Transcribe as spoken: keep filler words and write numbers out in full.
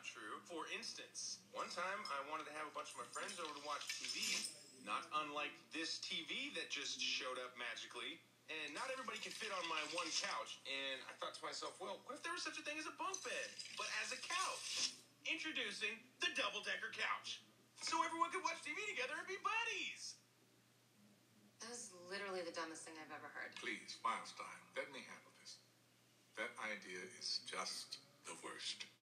not true. For instance, one time I wanted to have a bunch of my friends over to watch T V, not unlike this T V that just showed up magically. And not everybody can fit on my one couch. And I thought to myself, well, what if there was such a thing as a bunk bed, but as a couch? Introducing the double-decker couch. So everyone could watch T V together and be buddies. That was literally the dumbest thing I've ever heard. Please, Wildstein, let me handle this. That idea is just the worst.